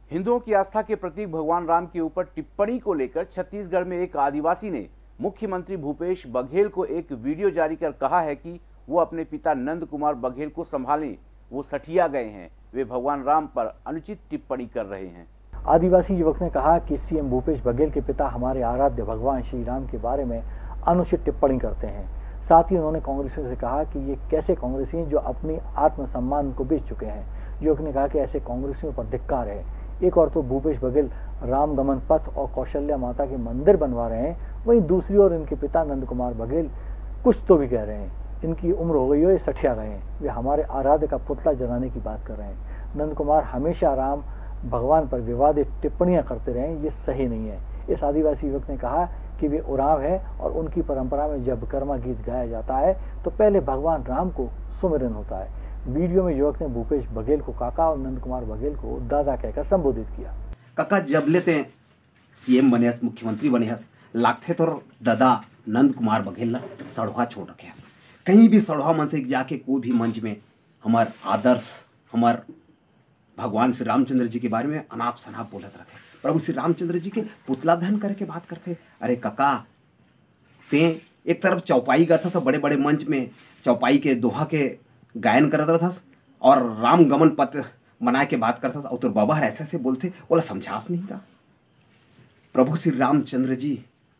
हिंदुओं की आस्था के प्रतीक भगवान राम के ऊपर टिप्पणी को लेकर छत्तीसगढ़ में एक आदिवासी ने मुख्यमंत्री भूपेश बघेल को एक वीडियो जारी कर कहा है कि वो अपने पिता नंद कुमार बघेल को संभालें, वो सठिया गए हैं, वे भगवान राम पर अनुचित टिप्पणी कर रहे हैं। आदिवासी युवक ने कहा कि सीएम भूपेश बघेल के पिता हमारे आराध्य भगवान श्री राम के बारे में अनुचित टिप्पणी करते हैं। साथ ही उन्होंने कांग्रेसियों से कहा कि ये कैसे कांग्रेसी हैं जो अपनी आत्मसम्मान को बेच चुके हैं। युवक ने कहा कि ऐसे कांग्रेसियों पर धिक्कार है। एक और तो भूपेश बघेल राम गमन पथ और कौशल्या माता के मंदिर बनवा रहे हैं, वहीं दूसरी ओर इनके पिता नंद कुमार बघेल कुछ तो भी कह रहे हैं। इनकी उम्र हो गई हो, ये सठिया गए हैं, वे हमारे आराध्य का पुतला जलाने की बात कर रहे हैं। नंद कुमार हमेशा राम भगवान पर विवादित टिप्पणियां करते रहे, ये सही नहीं है। इस आदिवासी युवक ने कहा कि वे उरांव है और उनकी परंपरा में जब कर्मा गीत गाया जाता है तो पहले भगवान राम को सुमिरन होता है। वीडियो में युवक ने भूपेश बघेल को काका और नंद कुमार बघेल को दादा कहकर संबोधित किया। काका जब लेते सीएम बने, मुख्यमंत्री बने, लागते तो दादा नंद कुमार बघेल ला सड़वा छोड़ रखे। कहीं भी सड़वा मन से जाके कोई भी मंच में हमार आदर्श, हमार भगवान श्री रामचंद्र जी के बारे में अनाप शनाप बोलत रखे। प्रभु श्री रामचंद्र जी के पुतला दहन करके बात करते। अरे काका, ते एक तरफ चौपाई गा था, सब बड़े बड़े मंच में चौपाई के दोहा के गायन करता था और राम गमन पथ बना के बात करता था, और तो बाबा ऐसे ऐसे बोलते, बोला समझास नहीं था। प्रभु श्री रामचंद्र जी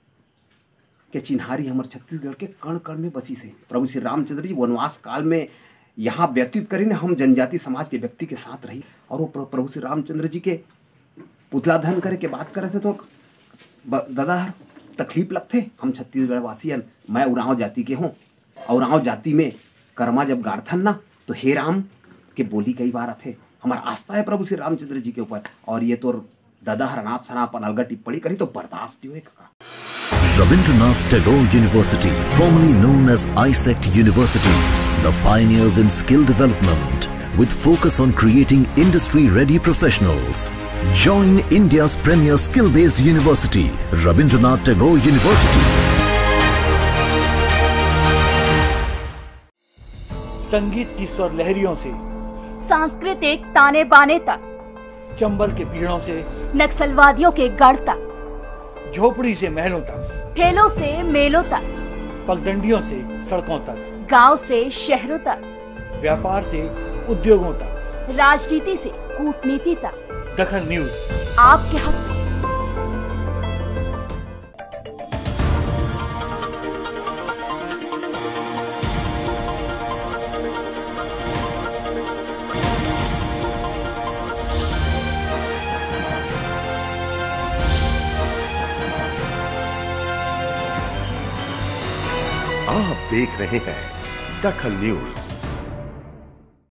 के चिन्हारी हमारे छत्तीसगढ़ के कण कण में बसी से। प्रभु श्री रामचंद्र जी वनवास काल में यहाँ व्यतीत करी ने, हम जनजाति समाज के व्यक्ति के साथ रही, और वो प्रभु श्री रामचंद्र जी के पुतला दहन करे के बात कर रहे थे। तो दादा तकलीफ लगते, हम छत्तीसगढ़ वासी हैं, मैं उरांव जाति के हूँ, और उरांव जाति में कर्मा जब गाड़थन ना तो हे राम के बोली कई बार आते। हमारा आस्था है प्रभु श्री रामचंद्र जी के ऊपर, और ये तो दादा हरनाप सनाप अलगा टिप्पणी करी तो बर्दाश्त नहीं होगा। Rabindranath Tagore University, formerly known as ISECT University, the pioneers in skill development with focus on creating industry-ready professionals. Join India's premier skill-based university, Rabindranath Tagore University. संगीत की स्वर लहरियों से सांस्कृतिक ताने बाने तक, चंबल के पीड़ों से नक्सलवादियों के गढ़ तक, झोपड़ी से महलों तक, ठेलों से मेलों तक, पगडंडियों से सड़कों तक, गांव से शहरों तक, व्यापार से उद्योगों तक, राजनीति से कूटनीति तक, दखल न्यूज आपके हक में। आप देख रहे हैं दखल न्यूज।